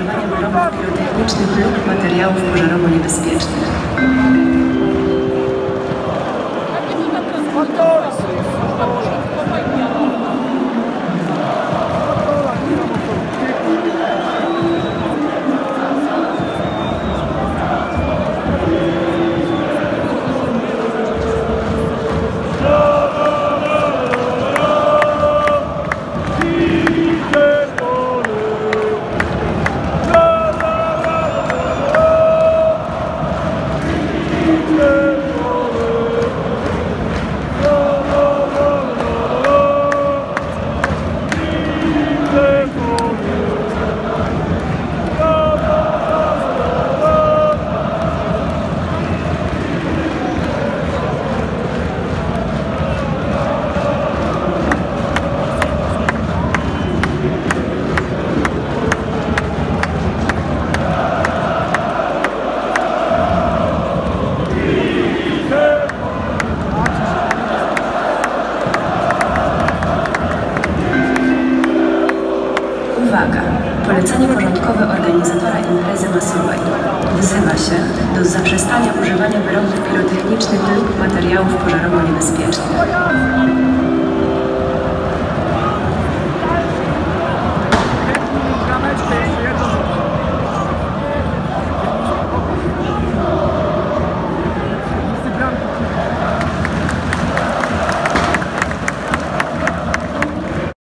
używania wyrobów pirotechnicznych lub materiałów pożarowo-niebezpiecznych. Uwaga! Polecenie porządkowe organizatora imprezy masowej. Wzywa się do zaprzestania używania wyrobów pirotechnicznych lub materiałów pożarowo-niebezpiecznych.